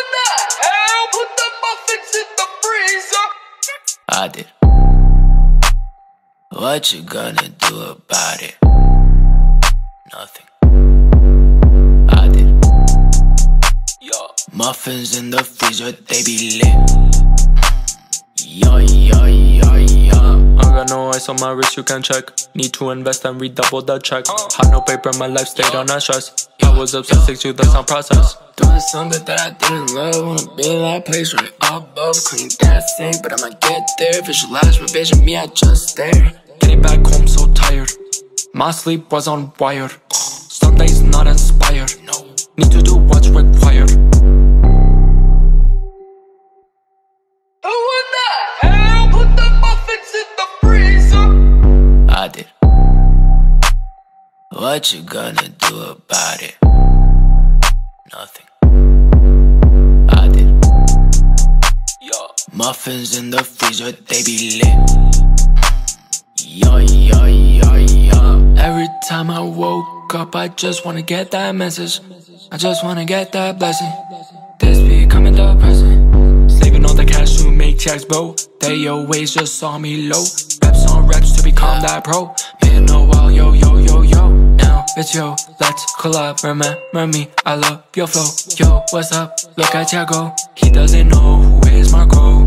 in the hell put the muffins in the freezer? I did. What you gonna do about it? Nothing. I did. Yo, muffins in the freezer, they be lit. Yo, yo, yo, yo. I got no ice on my wrist, you can check. Need to invest and redouble the check. Had no paper, my life stayed on that stress. I was obsessed to the sound process. Doing something that I didn't love. Wanna be in that place where it all above. Clean that thing, but I'ma get there. Visualize, revision me, I just stare. Getting back home so tired. My sleep was unwired. Sundays not inspired. No. Need to do what's required. Who in the hell put the muffins in the freezer? I did. What you gonna do about it? Nothing. I did. Yo, muffins in the freezer, they be lit. Yo, yo, yo, yo. Every time I woke up, I just wanna get that message. I just wanna get that blessing. This becoming the present. Saving all the cash to make TIAGZ blow. They always just saw me low. Reps on reps to become that pro. Been a while, yo, yo, yo, yo. Now it's yo, let's collab. Remember me, I love your flow. Yo, what's up? Look at Tiago. He doesn't know who is Marco.